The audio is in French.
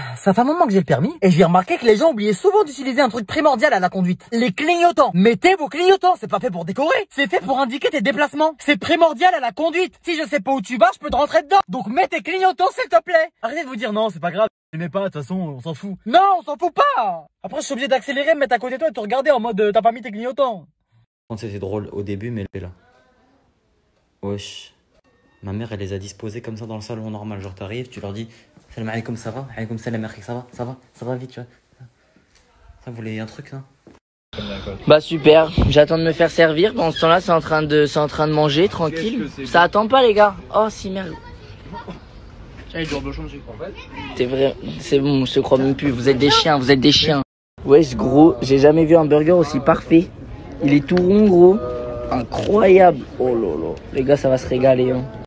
Ça fait un moment que j'ai le permis et j'ai remarqué que les gens oubliaient souvent d'utiliser un truc primordial à la conduite. Les clignotants. Mettez vos clignotants, c'est pas fait pour décorer. C'est fait pour indiquer tes déplacements. C'est primordial à la conduite. Si je sais pas où tu vas, je peux te rentrer dedans. Donc mets tes clignotants s'il te plaît. Arrêtez de vous dire non, c'est pas grave. Je n'ai pas, de toute façon, on s'en fout. Non, on s'en fout pas. Après, je suis obligé d'accélérer, me mettre à côté de toi et te regarder en mode t'as pas mis tes clignotants. C'était drôle au début, mais là. Wesh. Ma mère, elle les a disposés comme ça dans le salon normal. Genre, t'arrives, tu leur dis salam alaikum, ça va? Alaikum salam, ça va vite, tu vois. Ça, vous voulez un truc, hein? Bah super, j'attends de me faire servir. Pendant ce temps-là, c'est en train de manger, tranquille. Ça attend pas, les gars. Oh, si merde. Tiens, il dure de changer, en fait. C'est vrai, c'est bon, je te crois même plus. Vous êtes des chiens, vous êtes des chiens. Wesh, gros, j'ai jamais vu un burger aussi parfait. Il est tout rond, gros. Incroyable. Oh là là. Les gars, ça va se régaler, hein.